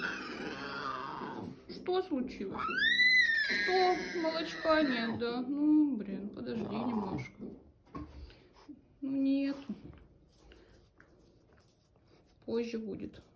Что случилось? Что? Молочка нет, да? Ну, блин, подожди немножко. Ну, нету. Позже будет.